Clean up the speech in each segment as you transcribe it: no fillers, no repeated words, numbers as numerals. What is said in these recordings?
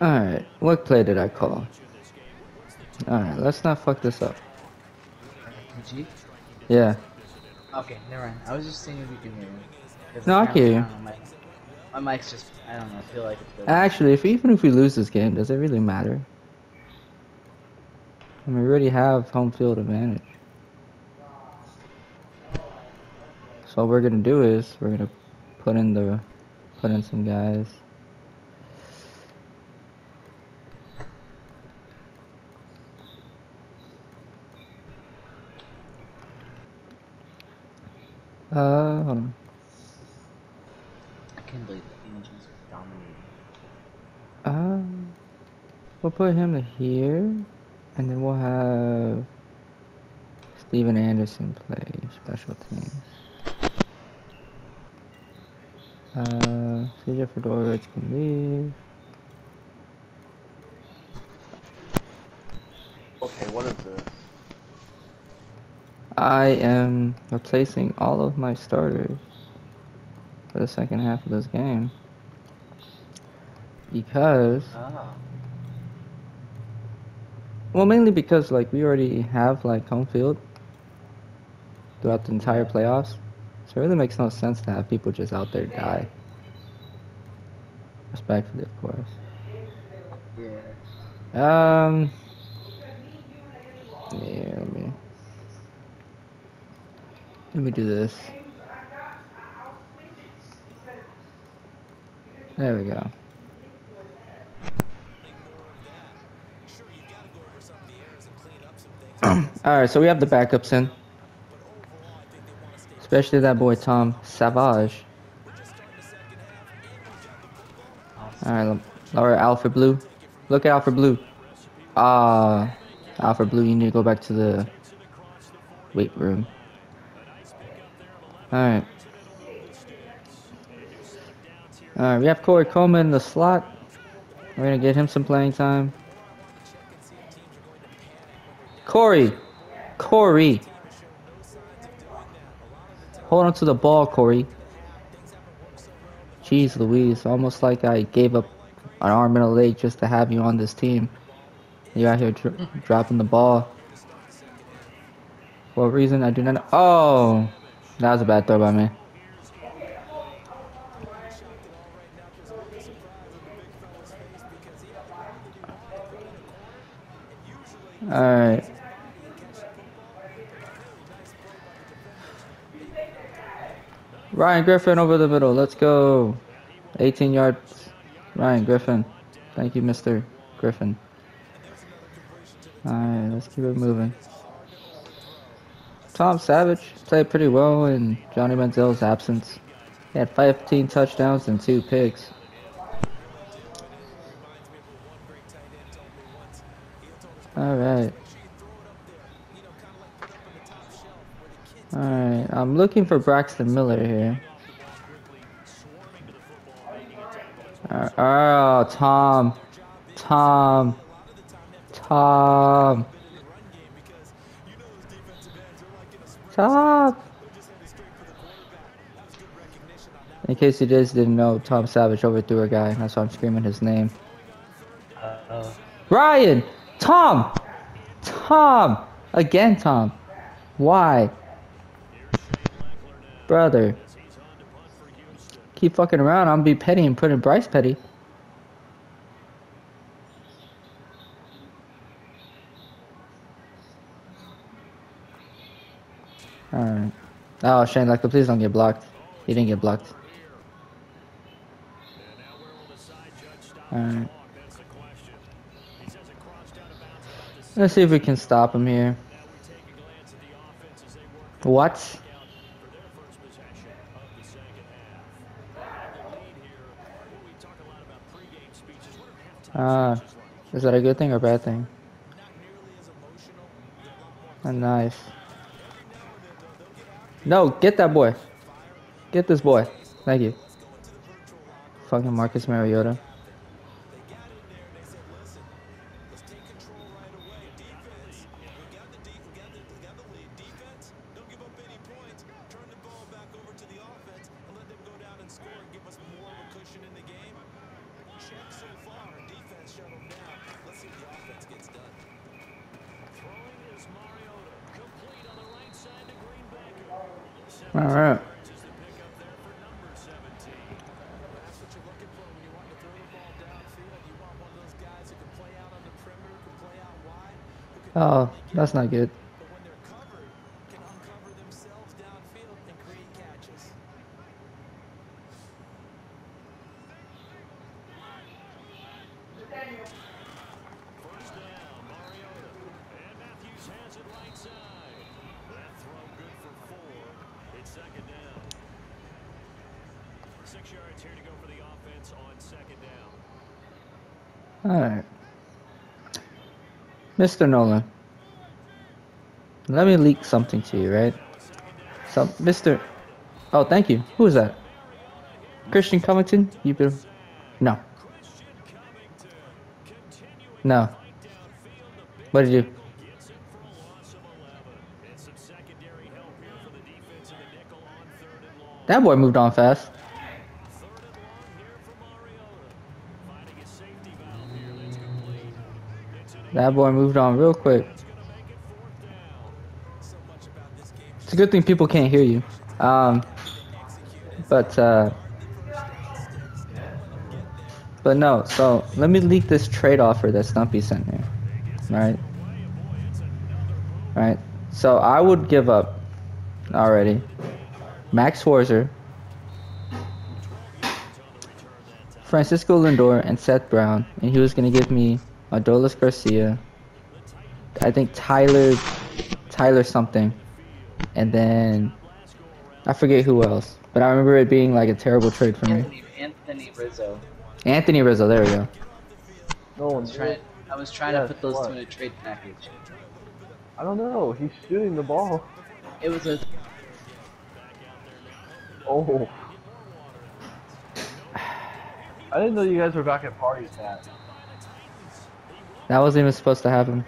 Alright, what play did I call? Alright, let's not fuck this up. RPG? Yeah. Okay, never mind. I was just seeing if you can hear me. Because No, I can hear apparently, I you. don't know, my mic's just, I don't know, I feel like it's good. Actually, even if we lose this game, does it really matter? I mean, we already have home field advantage. So what we're gonna do is we're gonna put in some guys. Hold on. I can't believe the Angels are dominating. We'll put him here, and then we'll have Steven Anderson play special teams. CJ Fedorowicz can leave. Okay, what is this? I am replacing all of my starters for the second half of this game because, Ah. well, mainly because like we already have like home field throughout the entire Yeah. playoffs, so it really makes no sense to have people just out there die. Respectfully, of course. Yeah. Yeah, let me do this. There we go. Alright, so we have the backups in. Especially that boy Tom Savage. Awesome. Alright, Alfred Blue. Look at Alfred Blue. Alfred Blue, you need to go back to the weight room. Alright. Alright, we have Corey Coleman in the slot. We're gonna get him some playing time. Corey! Hold on to the ball, Corey. Jeez Louise, almost like I gave up an arm and a leg just to have you on this team. You're out here dropping the ball. For what reason? I do not know. Oh! That was a bad throw by me. Alright. Ryan Griffin over the middle. Let's go. 18 yards. Ryan Griffin. Thank you, Mr. Griffin. Alright, let's keep it moving. Tom Savage played pretty well in Johnny Manziel's absence. He had 15 touchdowns and 2 picks. Alright. Alright, I'm looking for Braxton Miller here. Oh, Tom. In case you just didn't know, Tom Savage overthrew a guy. That's why I'm screaming his name. Ryan! Tom! Again, Tom. Why? Brother. Keep fucking around. I'm gonna be petty and put in Bryce Petty. Alright. Oh, Shane, like, please don't get blocked. He didn't get blocked. Alright. Let's see if we can stop him here. What? Is that a good thing or a bad thing? Nice. No, get that boy. Get this boy. Thank you. Fucking Marcus Mariota. All right. Oh, that's not good. All right. Mr. Nolan, let me leak something to you, right? So, Mr. Oh, thank you. Who is that? Christian Covington? You been... No. No. What did you do? That boy moved on fast. That boy moved on real quick. It's a good thing people can't hear you. But no, so let me leak this trade offer that Stumpy sent me. Right? So I would give up already Max Scherzer, Francisco Lindor, and Seth Brown, and he was gonna give me Adolis Garcia, I think Tyler something, and then I forget who else, but I remember it being like a terrible trade for me. Anthony Rizzo. Anthony Rizzo, there we go. I was trying to put those two in a trade package. I don't know. He's shooting the ball. It was a. Oh. I didn't know you guys were back at parties, Pat. That wasn't even supposed to happen.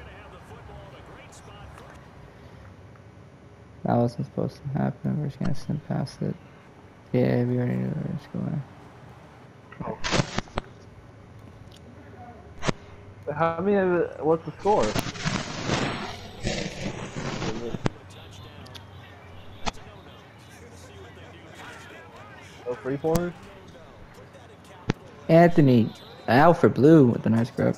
That wasn't supposed to happen. We're just gonna send past it. Yeah, we already knew where it's going. How many of it, what's the score? Oh, 3-pointers? Anthony, out for blue with a nice grab.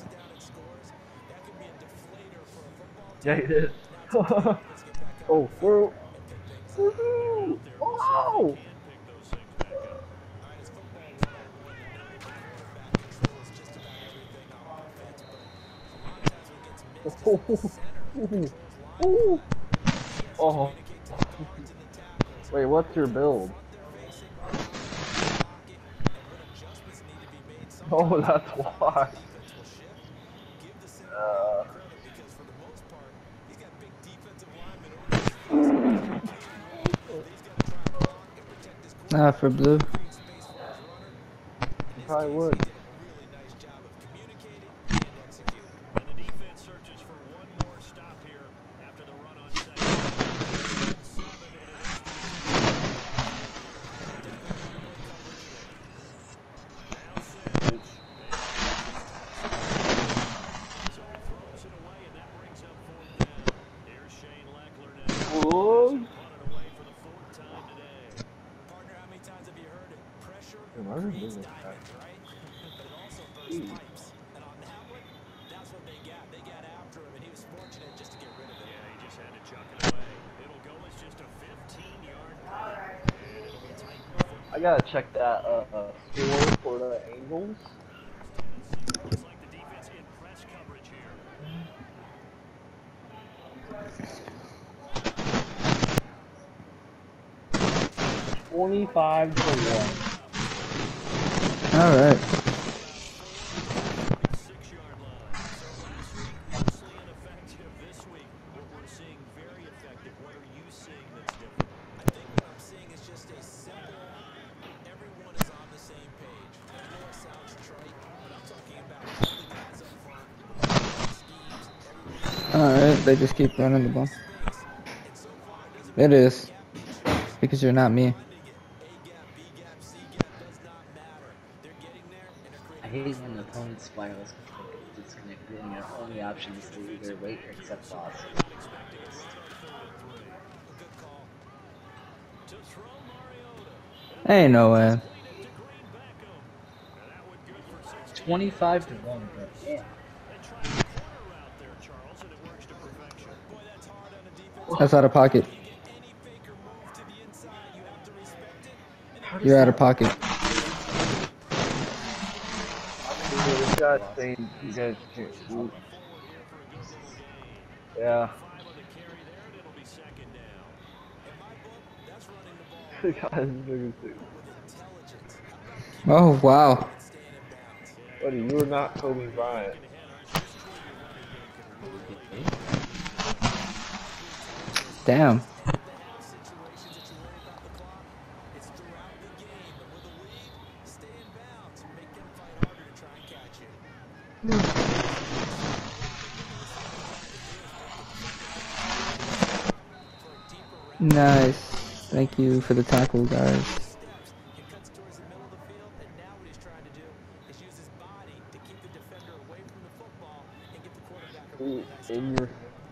Yeah, he did. Oh, whoa. Oh! Oh. Wait, what's your build? Oh, that's why. For blue. You probably would. I gotta check that score for the Angels. $25 to 1. All right. Alright, they just keep running the ball. It is. Because you're not me. I hate waiting on the opponent's wireless gets disconnected, and your only option is to either wait or accept loss. Ain't no way. 25-1, bro. Yeah. That's out of pocket. You're out of pocket. This guy's saying you guys can't shoot. Yeah. Oh, wow. Buddy, you are not Kobe Bryant. Damn. Nice. Thank you for the tackle, guys. In your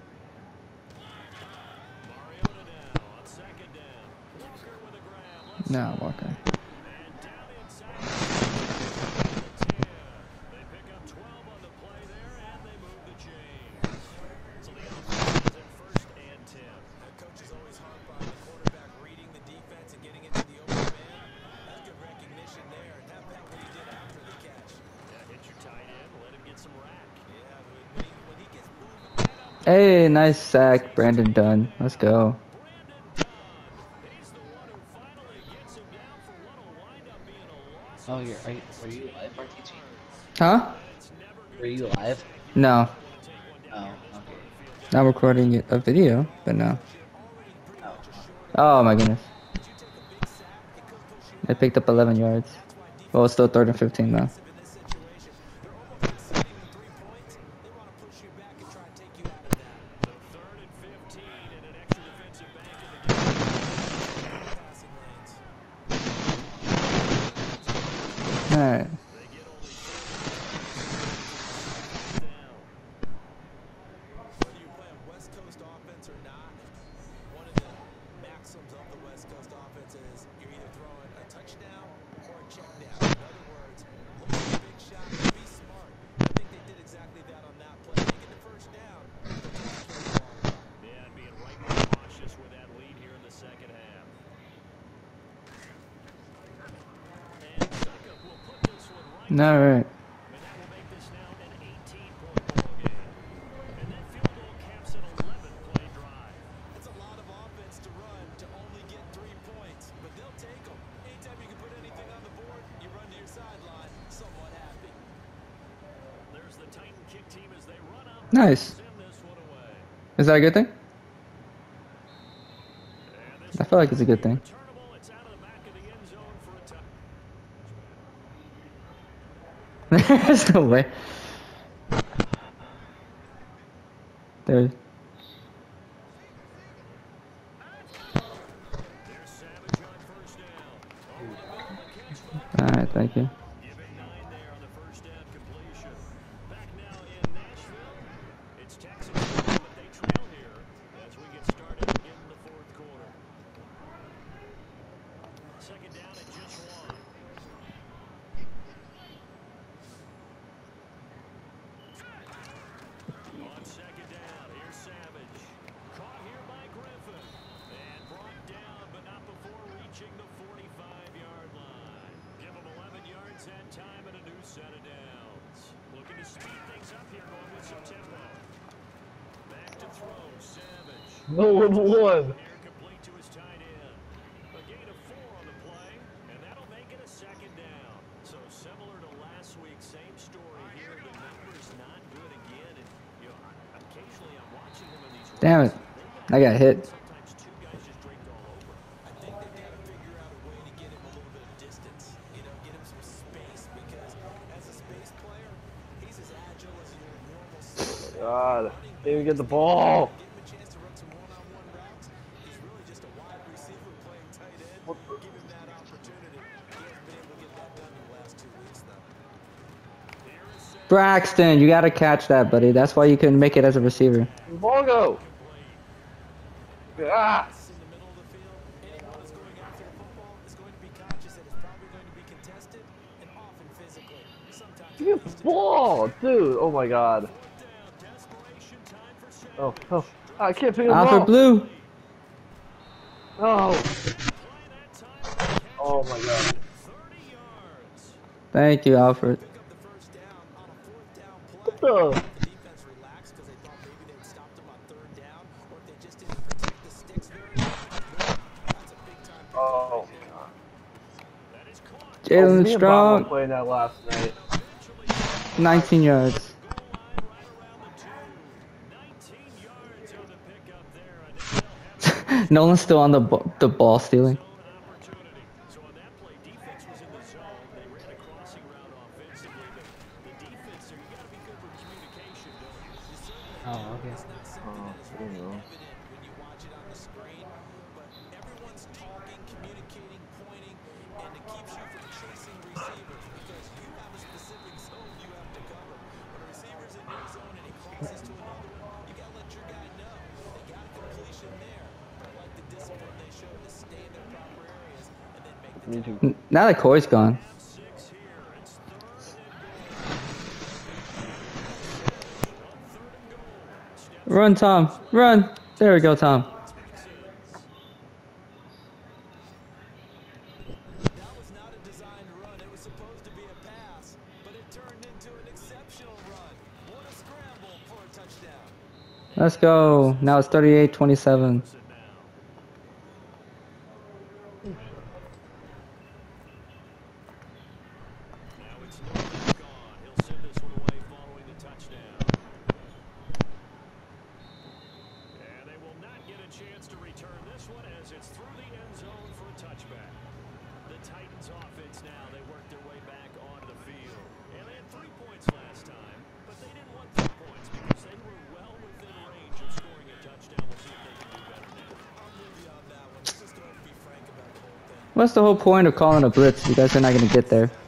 No, Walker. Hey, nice sack, Brandon Dunn. Let's go. Oh, were you live, RTG? Huh? Were you live? No. Oh, okay. Not recording a video, but no. Oh, Oh my goodness. They picked up 11 yards. Well, it's still 3rd and 15 though. Alright. Alright. Nice. Is that a good thing? I feel like it's a good thing. There's no way. There. Alright, thank you. It's Texans, but they trail here as we get started in the fourth quarter. Second down at just one. On second down, here's Savage. Caught here by Griffin. And brought down, but not before reaching the 45-yard line. Give him 11 yards that time and a new set of downs. Looking to speed things up here, going with some tempo. Back to throw, Savage. no one. Complete to his tight end. A gain of 4 on the play, and that'll make it a second down. So similar to last week, same story here. The numbers not good again, and you know, occasionally I'm watching them in these. Damn it. I got hit. Sometimes two guys just draped all over. I think they've got to figure out a way to get him a little bit of distance. You know, get him some space because as a space player, he's as agile as your normal. God, didn't even get the ball. Give him a chance to run some one-on-one routes. He's really just a wide receiver playing tight end. Give him that opportunity. He hasn't been able to get that done in the last 2 weeks, though. Braxton, you gotta catch that, buddy. That's why you couldn't make it as a receiver. Ball go. Ah. In the middle of the field, anyone that's going after the football is going to be conscious that it's probably going to be contested and often physically. Sometimes Give me a ball, dude. Oh my god. desperation time for Shaq. Oh, oh. I can't pick him Alfred up. Blue. Oh. Play that time. Oh my god. 30 yards. Thank you, Alfred. Pick up the first down on a fourth down play. What the? The defense relaxed because they thought maybe they'd stopped them on third down, or if they just didn't protect the sticks very well. That's a big time pick. Oh. That is caught. Jalen Me and Bob were Strong, playing that last night. 19 yards. Goal line right around the 2. 19 yards on the pickup there. I think they'll have Nolan's still on the ball stealing. an opportunity. So on that play, defense was in the zone. They ran a crossing route offensively, but the defense there, you got to be good with communication, don't you? You certainly Oh, okay. It's not something that is really evident when you watch it on the screen, but everyone's talking, communicating, pointing, and it keeps you from chasing receivers because you have a specific zone you have to cover. When a receiver's in your zone and he crosses to another one, you got to let your guy know. They got a completion there. I like the discipline they show to stay in their proper areas and then make the Me too. Now that Corey's gone. 6 here. It's third and goal. Run, Tom. Run. There we go, Tom. That was not a designed run. It was supposed to be a pass, but it turned into an exceptional run. What a scramble for a touchdown. Let's go. Now it's 38-27. Now it's Nolan gone. He'll send this one away following the touchdown. And they will not get a chance to return this one as it's through the end zone for a touchback. The Titans offense now, they worked their way back onto the field. And they had 3 points last time, but they didn't want 3 points because they were well within range of scoring a touchdown. We'll see if they can do better now. I'm with you on that one. Let's just go ahead and be frank about the whole thing. What's the whole point of calling a blitz? You guys are not gonna get there.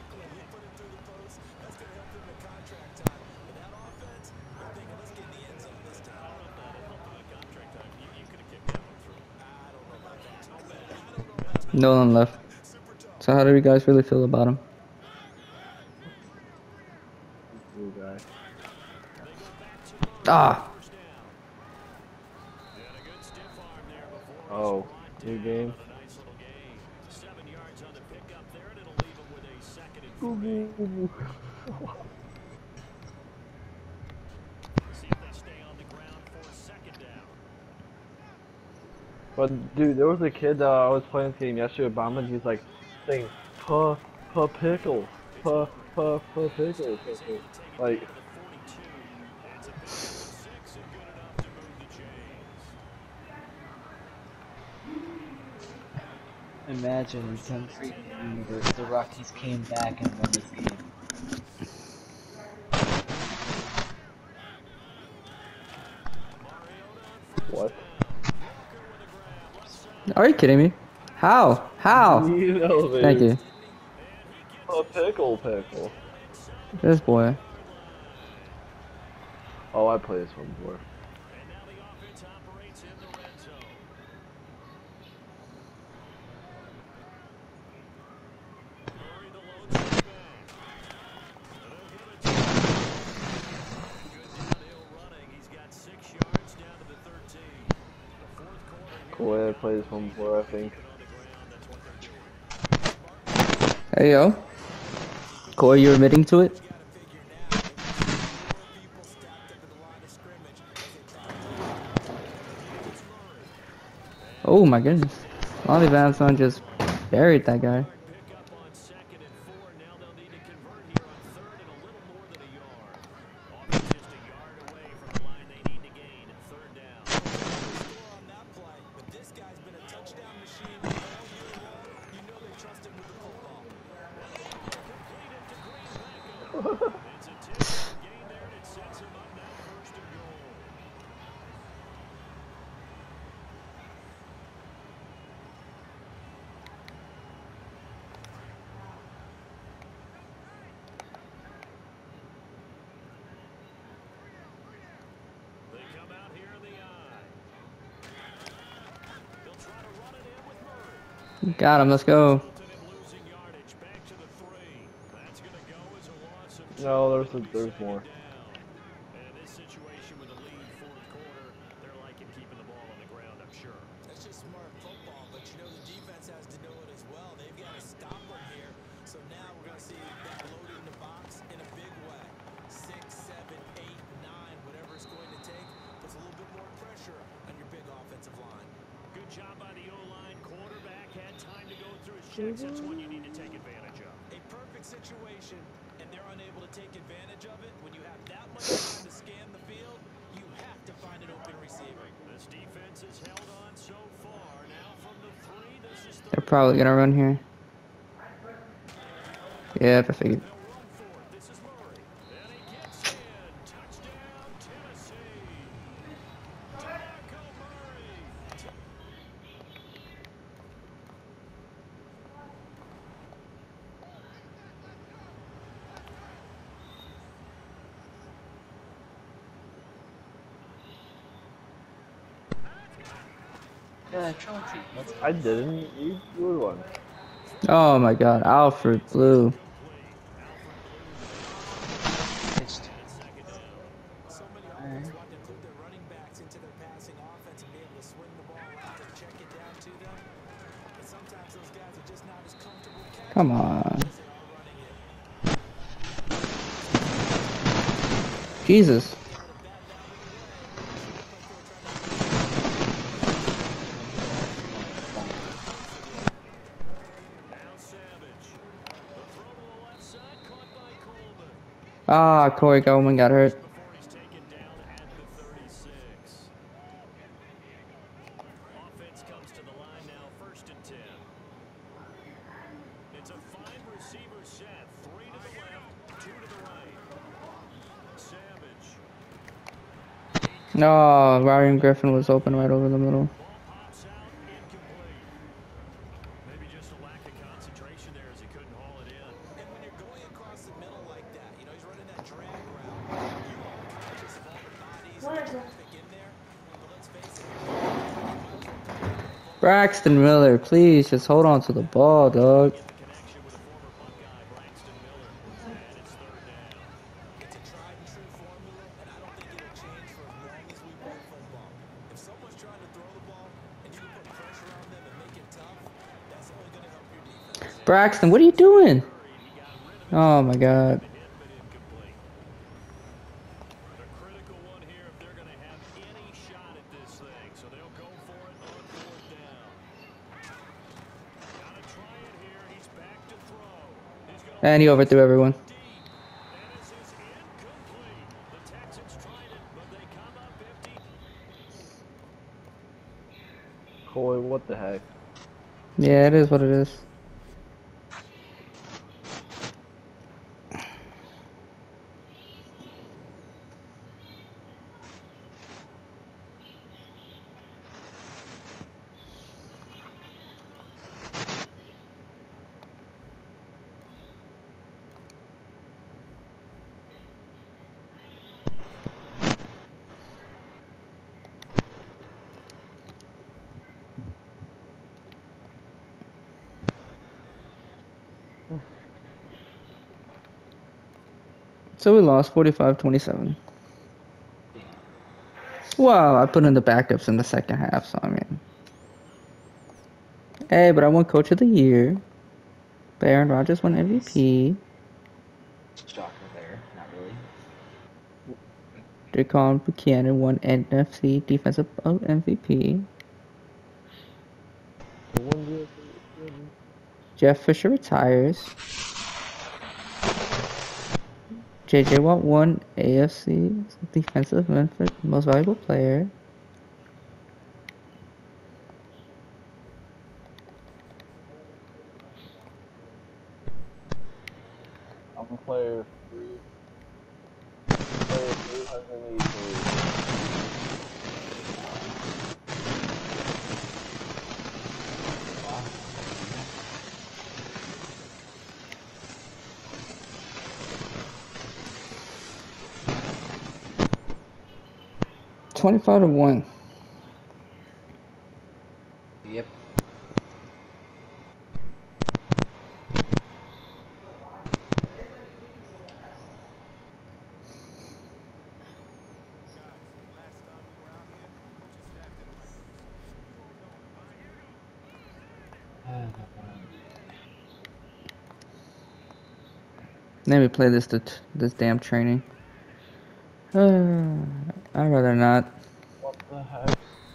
Nolan left. So how do you guys really feel about him? Blue guy. Ah, Oh. New game. 7 yards on the pickup there, and it'll leave him with a second and 3. See if they stay on the ground for second down. But dude, there was a kid I was playing this game yesterday with Bomb, and he's like saying, "Puh, pickle, puh, pickle." Like, It's a big 6 and good enough to move the chains. Imagine some freaking universe, the Rockies came back and won this game. what? are you kidding me? How? How? You know, Thank you. A pickle. This boy. Oh, I played this one before. And now the offense operates in the red zone. Murray the lone back. And they'll give it to him. Good downhill running. He's got 6 yards down to the 13. The fourth quarter here. Cool, I played this one before, I think. On the ground, that's what they're doing. Hey yo. Corey, you admitting to it? Oh my goodness. Lonnie Van Son just buried that guy. Pick up on 2nd and 4. Now they'll need to convert here on 3rd and a little more than a yard. Offense just a yard away from the line they need to gain. 3rd down. Score on that play, but this guy's been a touchdown machine all year long. You know they trust him with the football. Complete it to Green Beckham. It's a 10-yard gain there, and it sets him up now 1st and goal. Got him. Let's go. Resulted in losing yardage. Back to the 3. That's going to go as a loss of 2. No, there's Second more. down. And in this situation with a lead, fourth quarter, they're liking keeping the ball on the ground, I'm sure. That's just smart football, but you know the defense has to know it as well. They've got to stop them here. So now we're going to see them loading the box in a big way. 6, 7, 8, 9, whatever it's going to take, puts a little bit more pressure on your big offensive line. Good job by the O-line. Quarterback had time to go through his checks. That's one you need to take advantage of. A perfect situation, and they're unable to take advantage of it. When you have that much time to scan the field, you have to find an open receiver. This defense has held on so far. Now from the 3, this is They're 3. probably gonna run here. Yeah, I figured. They'll run for it. This is Murray. And he gets in. Touchdown, Tennessee. DeMarco Murray. Trophy. Let's I didn't. You blew one. Oh my God, Alfred Blue. pitched. So many offenses want to include their running backs into their passing offense and be able to swing the ball out and check it down to them. But sometimes those guys are just not as comfortable catching Come on. as they are running it. Jesus. Now Savage. The throw to the left side, caught by Coleman. Ah, Corey Goldman got hurt. Before he's taken down at the 36. Offense comes to the line now, 1st and 10. It's a 5 receiver set. 3 to the left, 2 to the right. Savage. No, Ryan Griffin was open right over the middle. Ball pops out, incomplete. Maybe just a lack of concentration there as he couldn't haul it in. And when you're going across the middle like that, you know, he's running that drag route. You are conscious of all the bodies and the traffic in there. But let's face it, Braxton Miller, please just hold on to the ball, dog. Get the connection with a former Buckeye, Braxton Miller. And it's 3rd down. it's a tried and true formula, and I don't think it'll change for as long as we play football. If someone's trying to throw the ball and you can put pressure on them and make it tough, that's only going to help your defense. Braxton, what are you doing? He got rid of it. Oh my God. The hit, but incomplete. The critical one here if they're going to have any shot at this thing. So they'll go for it on 4th down. Gotta try it here. He's back to throw. He's going And he overthrew everyone. deep. And this is incomplete. The Texans tried it, but they come up empty. Corey, what the heck? Yeah, it is what it is. So we lost 45-27. Well, I put in the backups in the second half, so I mean. Hey, but I won Coach of the Year. But Aaron Rodgers won MVP. Shocker there. Not really. Jaquan Buchanan won NFC Defensive MVP. Jeff Fisher retires. JJ Watt won AFC Defensive Most Valuable Player. I'm a player 3. Player 383. Wow. 25-1. Yep. Let me play this damn training. I'd rather not. What the heck?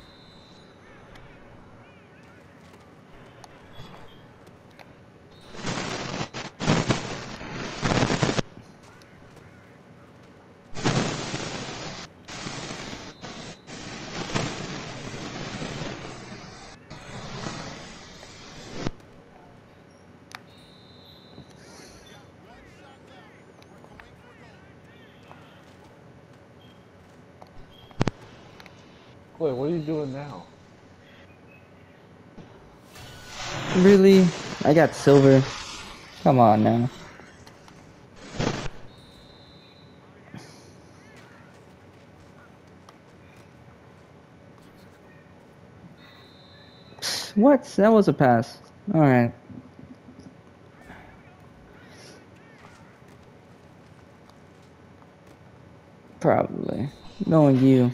Wait, what are you doing now? Really? I got silver. Come on now. What? That was a pass. Alright. Probably. Knowing you.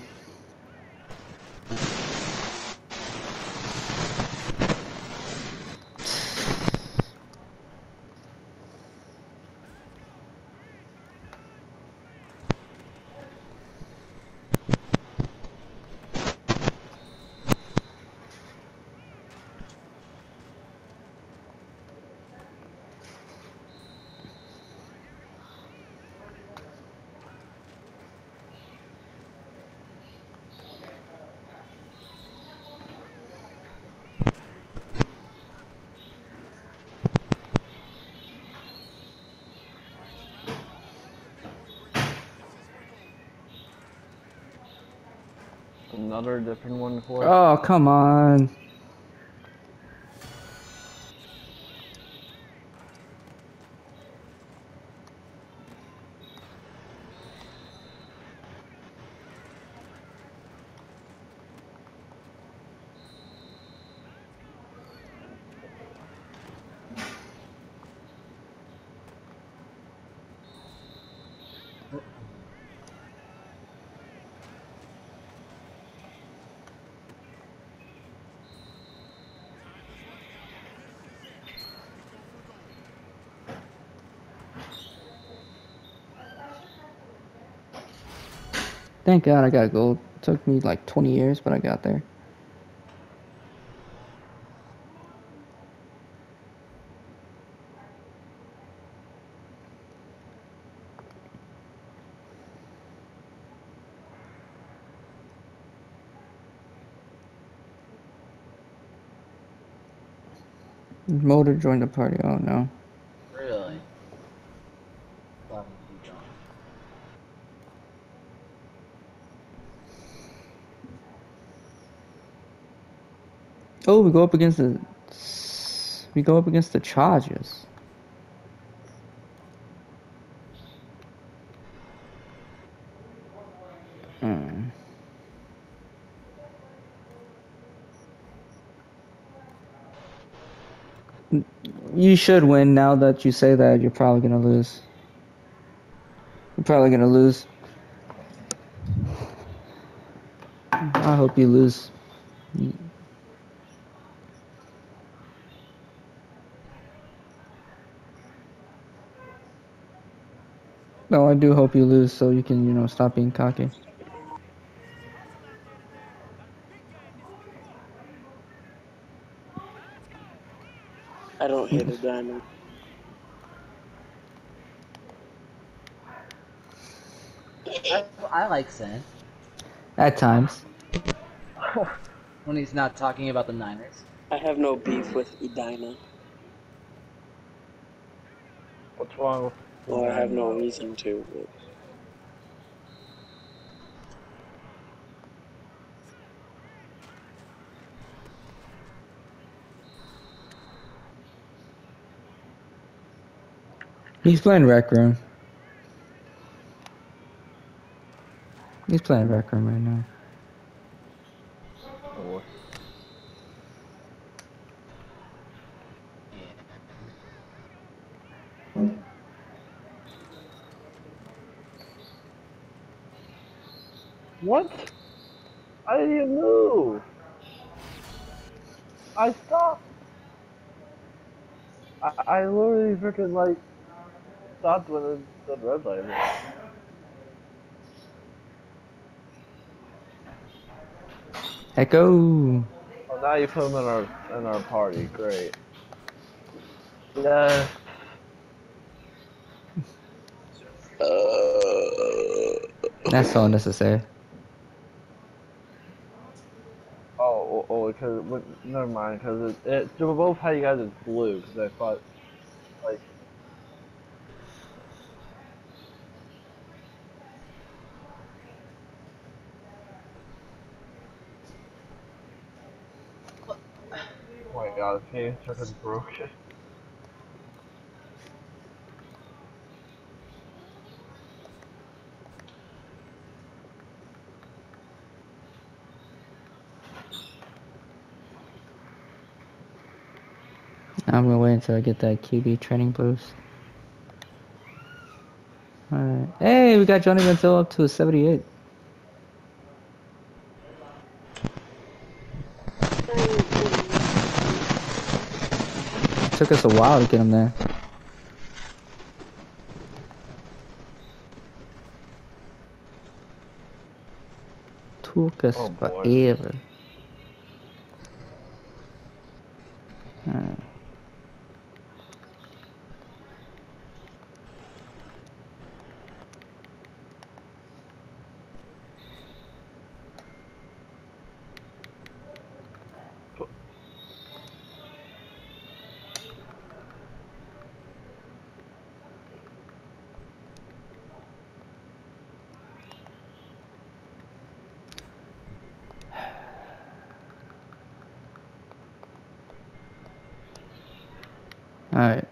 Another different one for us? Oh, come on. Thank God I got gold. It took me like 20 years, but I got there. Motor joined the party. Oh no. Really? Love you, John. Oh, we go up against the Chargers. Hmm. You should win. Now that you say that, you're probably gonna lose. You're probably gonna lose. I hope you lose. No, I do hope you lose so you can, stop being cocky. I don't hit a diamond. I like Sin At times. when he's not talking about the Niners. I have no beef with Edina. What's wrong with Well, I have no Edina? reason to. But He's playing Rec Room. He's playing Rec Room right now. Oh, what? I didn't even move. I stopped. I literally freaking like stopped when it said red light. Echo. Oh, now you put him in our party. Great. Yes. That's so unnecessary. Because never mind. Because they both had you guys as blue. Because I thought like. Oh my god, the game just is broken. I'm gonna wait until I get that QB training boost. Alright. Hey, we got Johnny Manziel up to 78. Took us a while to get him there. Took us Oh boy. forever. Alright. Alright.